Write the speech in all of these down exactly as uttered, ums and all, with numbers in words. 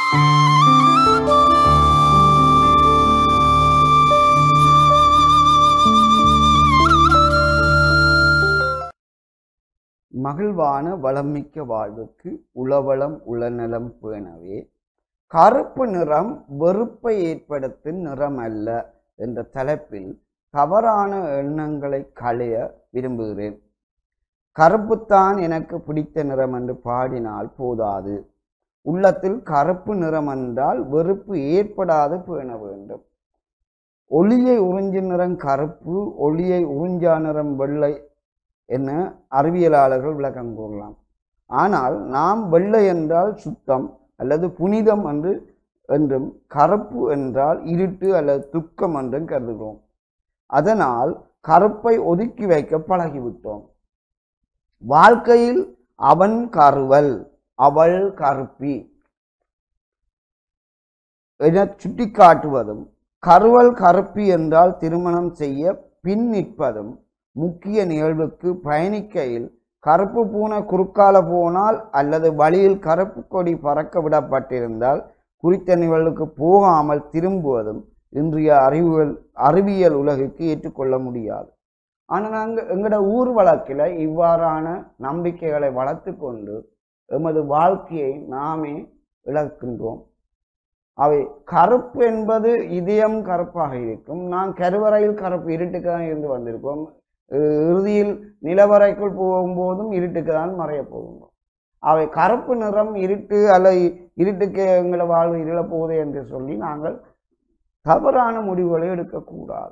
மகிழ்வான வளமிக்க வாழ்வுக்கு உளவளம் உளநலம் பேணவே கருப்பு நிறம் வெறுப்பை ஏற்படுத்தும் நிறம் அல்ல என்ற தலைப்பில் தவறான எண்ணங்களை களைய விரும்புகிறேன். கருப்புத்தான் எனக்கு பிடித்த நிறம் என்று பாடினால் போதாது. உள்ளத்தில் கருப்பு நிறம் என்றால் வெறுப்பு ஏற்படாது பேண வேண்டும். ஒளியை உறிஞ்சும் நிறம் கருப்பு, ஒளியை உறிஞ்சா நிறம் வெள்ளை என அறிவியலாளர்கள் விளக்கம் கூறலாம். ஆனால் நாம் வெள்ளை என்றால் சுத்தம் அல்லது புனிதம் என்று என்றும் கருப்பு என்றால் இருட்டு அல்லது துக்கம் என்றும் கருதுகிறோம். அதனால் கருப்பை ஒதுக்கி வைக்க பழகிவிட்டோம். வாழ்க்கையில் அவன் கருவல் அவள் கருப்பி என சுட்டி காட்டுவதும், கருவல் கருப்பி என்றால் திருமணம் செய்ய பின் நிற்பதும், முக்கிய நிகழ்வுக்கு பயணிக்கையில் கருப்பு பூனை குறுக்கால போனால் அல்லது வழியில் கருப்பு கொடி பறக்க விடப்பட்டிருந்தால் குறித்த நிகழ்வுக்கு போகாமல் திரும்புவதும் இன்றைய அறிவியல் அறிவியல் உலகுக்கு ஏற்றுக்கொள்ள முடியாது. ஆனால் நாங்கள் எங்களோட ஊர் வழக்கில் இவ்வாறான நம்பிக்கைகளை வளர்த்து கொண்டு எமது வாழ்க்கையை நாமே இழக்கின்றோம். அவை கருப்பு என்பது இதயம் கருப்பாக இருக்கும். நான் கருவறையில் கருப்பு இருட்டுக்கு தான் இருந்து வந்திருக்கோம். இறுதியில் நிலவரைக்குள் போகும்போதும் இருட்டுக்கு தான் மறைய போகின்றோம். அவை கருப்பு நிறம் இருட்டு அல்ல இருட்டுக்கு எங்களை வாழ்வு இருளப்போகுது என்று சொல்லி நாங்கள் தவறான முடிவுகளை எடுக்கக்கூடாது.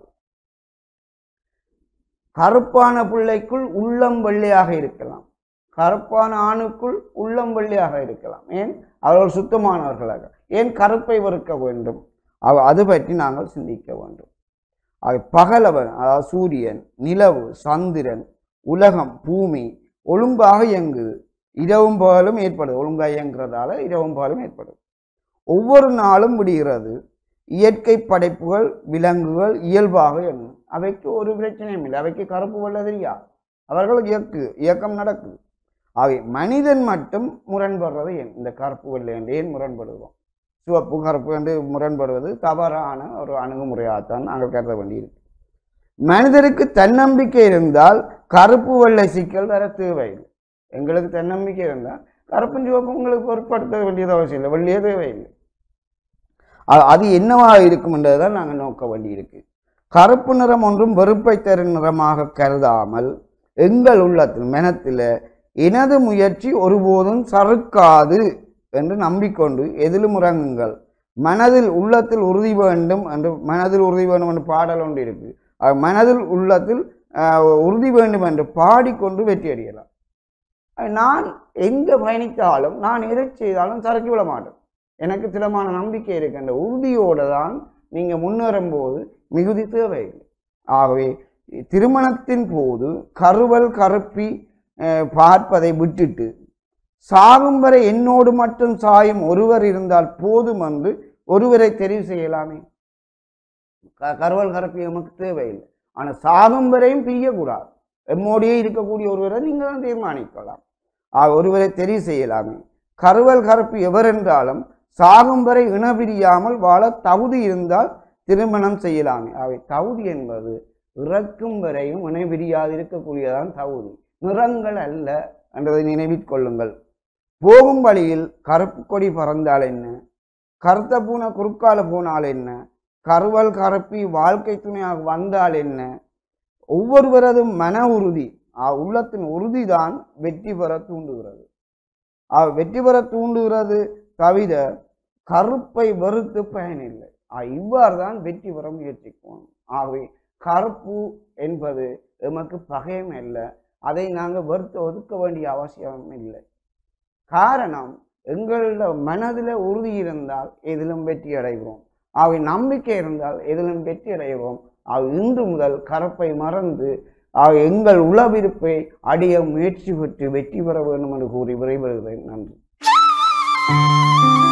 கருப்பான பிள்ளைக்குள் உள்ளம் வெள்ளையாக இருக்கலாம், கருப்பான ஆணுக்குள் உள்ளம் வெள்ளையாக இருக்கலாம். ஏன் அவர்கள் சுத்தமானவர்களாக? ஏன் கருப்பை வெறுக்க வேண்டும்? அது பற்றி நாங்கள் சிந்திக்க வேண்டும். அவை பகலவன், அதாவது சூரியன், நிலவு, சந்திரன், உலகம், பூமி ஒழுங்காக இயங்குது. இரவும் பகலும் ஏற்படுது. ஒழுங்காக இயங்குறதால இரவும் பகலும் ஏற்படுது. ஒவ்வொரு நாளும் விடுகிறது. இயற்கை படைப்புகள், விலங்குகள் இயல்பாக எண்ணும். அவைக்கு ஒரு பிரச்சனையும் இல்லை. அவைக்கு கருப்பு வெள்ளை தெரியா, அவர்களுக்கு இயக்கு இயக்கம் நடக்குது. அவை மனிதன் மட்டும் முரண்படுறது ஏன்? இந்த கருப்பு வெள்ளை என்று ஏன் முரண்படுகிறோம்? சிவப்பு கருப்பு என்று முரண்படுவது தவறான ஒரு அணுகுமுறையாகத்தான் நாங்கள் கருத வேண்டியிருக்கு. மனிதருக்கு தன்னம்பிக்கை இருந்தால் கருப்பு வெள்ளை சிக்கல் வர தேவையில்லை. எங்களுக்கு தன்னம்பிக்கை இருந்தால் கருப்பு சிவப்பு உங்களுக்கு பொருட்படுத்த வேண்டியது அவசியம் இல்லை, வெள்ளையே தேவையில்லை. அது என்னவாக இருக்கும் என்றதுதான் நாங்கள் நோக்க வேண்டியிருக்கு. கருப்பு நிறம் ஒன்றும் வெறுப்பை தரும் நிறமாக கருதாமல் எங்கள் உள்ளத்தில் மனத்தில் எனது முயற்சி ஒருபோதும் சறுக்காது என்று நம்பிக்கொண்டு எதிலும் இறங்குங்கள். மனதில் உள்ளத்தில் உறுதி வேண்டும் என்று மனதில் உறுதி வேண்டும் என்று பாடல் ஒன்று இருக்கு. மனதில் உள்ளத்தில் உறுதி வேண்டும் என்று பாடிக்கொண்டு வெற்றி அடையலாம். நான் எங்க பயணித்தாலும் நான் எதை செய்தாலும் சறுக்கி விட மாட்டேன். எனக்கு திடமான நம்பிக்கை இருக்கின்ற உறுதியோடு தான் நீங்கள் முன்னேறும் போது மிகுதி தேவையில்லை. ஆகவே திருமணத்தின் போது கருவல் கருப்பி பார்ப்பதை விட்டுட்டு சாகும் வரை என்னோடு மட்டும் சாயும் ஒருவர் இருந்தால் போதும் என்று ஒருவரை தெரிவு செய்யலாமே. கருவல் கருப்பி நமக்கு தேவையில்லை. ஆனால் சாகும் வரையும் பிரியக்கூடாது. எம்மோடியே இருக்கக்கூடிய ஒருவரை நீங்கள் தான் தீர்மானிக்கலாம். ஒருவரை தெரிவு செய்யலாமே. கருவல் கருப்பி எவரென்றாலும் சாகும் வரை இனபிரியாமல் வாழ தகுதி இருந்தால் திருமணம் செய்யலாமே. அவை தகுதி என்பது இறக்கும் வரையும் இணைபிரியாது இருக்கக்கூடியதான் தகுதி, நிறங்கள் அல்ல என்றதை நினைவில் கொள்ளுங்கள். போகும் வழியில் கருப்பு கொடி பறந்தால் என்ன, கருத்த பூனை குறுக்கால போனால் என்ன, கருவல் கருப்பி வாழ்க்கை துணையாக வந்தால் என்ன? ஒவ்வொருவரது மன உறுதி, உள்ளத்தின் உறுதிதான் வெற்றி பெற தூண்டுகிறது. வெற்றி பெற தூண்டுகிறது தவிர கருப்பை வெறுத்து பயனில்லை. இவ்வாறு தான் வெற்றி பெற முயற்சிக்கணும். ஆகவே கருப்பு என்பது எமக்கு பகையும் அல்ல. அதை நாங்கள் வெறுத்து ஒதுக்க வேண்டிய அவசியம் இல்லை. காரணம், எங்களோட மனதில் உறுதி இருந்தால் எதிலும் வெற்றி அடைகிறோம். அவை நம்பிக்கை இருந்தால் எதிலும் வெற்றி அடைகிறோம். அவை இன்று முதல் கருப்பை மறந்து எங்கள் உளவிருப்பை அடைய முயற்சி பெற்று வெற்றி பெற வேண்டும் என்று கூறி விரைவுகிறேன். நன்றி.